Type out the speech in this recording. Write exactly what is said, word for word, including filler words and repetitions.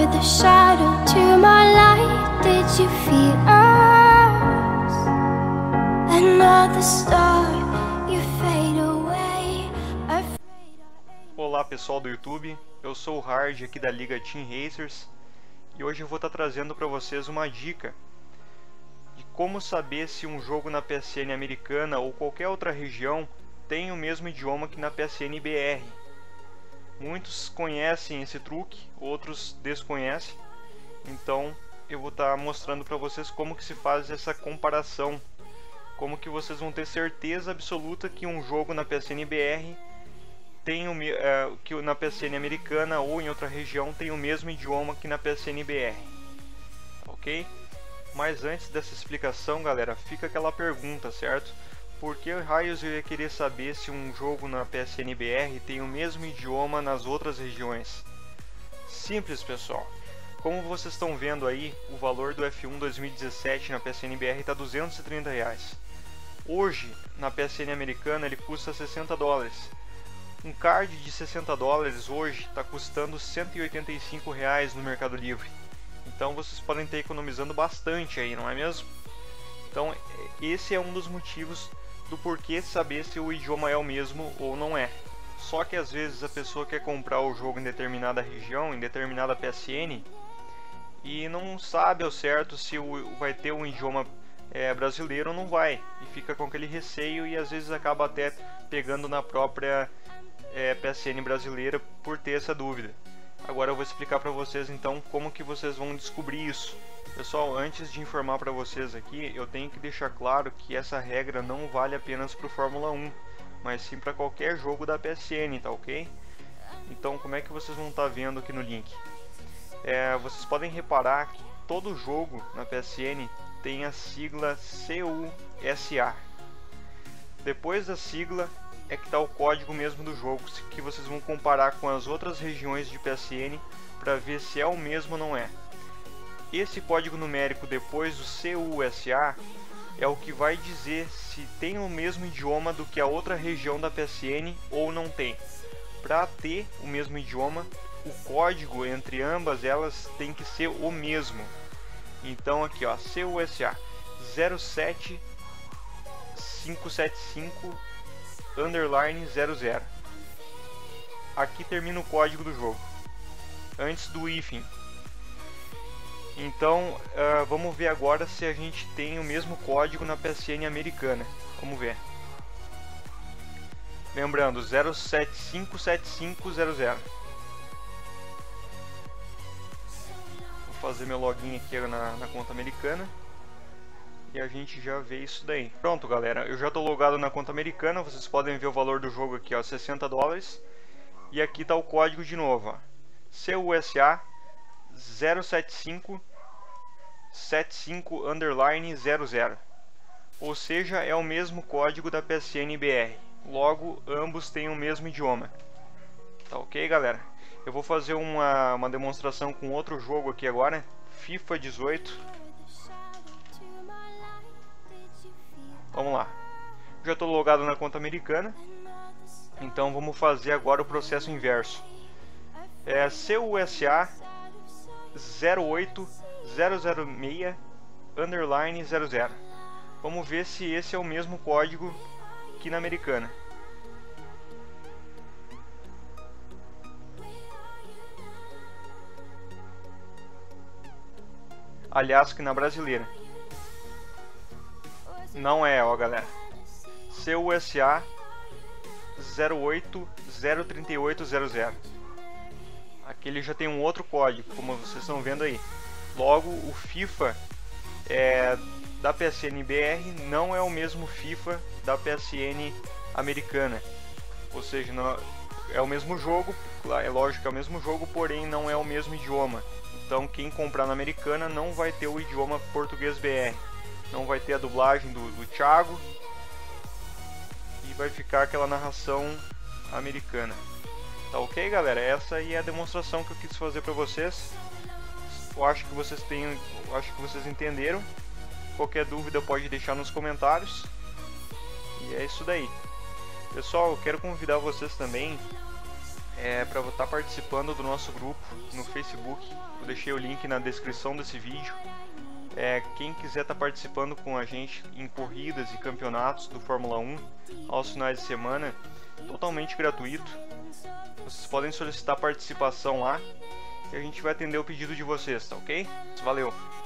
the shadow to my light. Did you feel us? Another star, you fade away. Olá pessoal do YouTube, eu sou o Hard aqui da Liga Team Racers e hoje eu vou estar trazendo para vocês uma dica de como saber se um jogo na P S N americana ou qualquer outra região tem o mesmo idioma que na P S N B R. Muitos conhecem esse truque, outros desconhecem, então eu vou estar mostrando para vocês como que se faz essa comparação, como que vocês vão ter certeza absoluta que um jogo na P S N B R tem o, uh, que na P S N americana ou em outra região tem o mesmo idioma que na P S N B R, ok? Mas antes dessa explicação, galera, fica aquela pergunta, certo? Por que raios eu ia querer saber se um jogo na P S N B R tem o mesmo idioma nas outras regiões? Simples, pessoal. Como vocês estão vendo aí, o valor do F um dois mil e dezessete na P S N B R está duzentos e trinta reais. Hoje, na P S N americana, ele custa sessenta dólares. Um card de sessenta dólares hoje está custando cento e oitenta e cinco reais no Mercado Livre. Então vocês podem estar economizando bastante aí, não é mesmo? Então esse é um dos motivos do porquê saber se o idioma é o mesmo ou não é. Só que às vezes a pessoa quer comprar o jogo em determinada região, em determinada P S N, e não sabe ao certo se o, vai ter um idioma é, brasileiro ou não vai. E fica com aquele receio e às vezes acaba até pegando na própria é, P S N brasileira por ter essa dúvida. Agora eu vou explicar para vocês então como que vocês vão descobrir isso. Pessoal, antes de informar para vocês aqui, eu tenho que deixar claro que essa regra não vale apenas para o Fórmula um, mas sim para qualquer jogo da P S N, tá ok? Então como é que vocês vão estar vendo aqui no link? É, vocês podem reparar que todo jogo na P S N tem a sigla C U S A. Depois da sigla é que está o código mesmo do jogo, que vocês vão comparar com as outras regiões de P S N para ver se é o mesmo ou não é. Esse código numérico depois do C U S A é o que vai dizer se tem o mesmo idioma do que a outra região da P S N ou não tem. Para ter o mesmo idioma, o código entre ambas elas tem que ser o mesmo. Então aqui ó, C U S A zero sete cinco sete cinco underline zero zero. Aqui termina o código do jogo, antes do hífen. Então uh, vamos ver agora se a gente tem o mesmo código na P S N americana. Vamos ver. Lembrando, zero sete cinco sete cinco zero zero. Vou fazer meu login aqui na, na conta americana e a gente já vê isso daí. Pronto, galera, eu já estou logado na conta americana. Vocês podem ver o valor do jogo aqui, ó, sessenta dólares. E aqui está o código de novo, ó, C U S A zero sete cinco sete cinco underline zero zero. Ou seja, é o mesmo código da P S N B R. Logo, ambos têm o mesmo idioma. Tá ok, galera? Eu vou fazer uma, uma demonstração com outro jogo aqui agora, FIFA dezoito. Vamos lá. Já estou logado na conta americana. Então vamos fazer agora o processo inverso. É C U S A zero oito zero zero seis underline zero zero. Vamos ver se esse é o mesmo código que na americana. Aliás, que na brasileira. Não é, ó, galera. C U S A zero oito zero três oito zero zero. Aqui ele já tem um outro código, como vocês estão vendo aí. Logo, o FIFA é, da P S N B R não é o mesmo FIFA da P S N americana. Ou seja, não, é o mesmo jogo, é lógico que é o mesmo jogo, porém não é o mesmo idioma. Então quem comprar na americana não vai ter o idioma português B R. Não vai ter a dublagem do, do Thiago. E vai ficar aquela narração americana. Tá ok, galera? Essa aí é a demonstração que eu quis fazer para vocês. Eu acho que vocês têm, eu acho que vocês entenderam. Qualquer dúvida pode deixar nos comentários. E é isso daí. Pessoal, eu quero convidar vocês também é, para estar participando do nosso grupo no Facebook, o deixei o link na descrição desse vídeo. É, quem quiser estar tá participando com a gente em corridas e campeonatos do Fórmula um aos finais de semana, totalmente gratuito. Vocês podem solicitar participação lá e a gente vai atender o pedido de vocês, tá ok? Valeu!